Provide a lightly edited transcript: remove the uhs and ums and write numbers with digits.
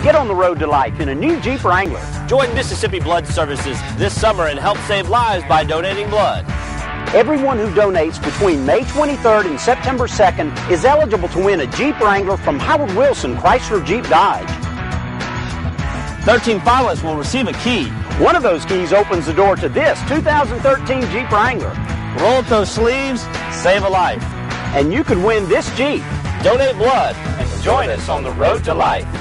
Get on the road to life in a new Jeep Wrangler. Join Mississippi Blood Services this summer and help save lives by donating blood. Everyone who donates between May 23rd and September 2nd is eligible to win a Jeep Wrangler from Howard Wilson Chrysler Jeep Dodge. 13 finalists will receive a key. One of those keys opens the door to this 2013 Jeep Wrangler. Roll up those sleeves, save a life. And you could win this Jeep. Donate blood and join us on the road to life.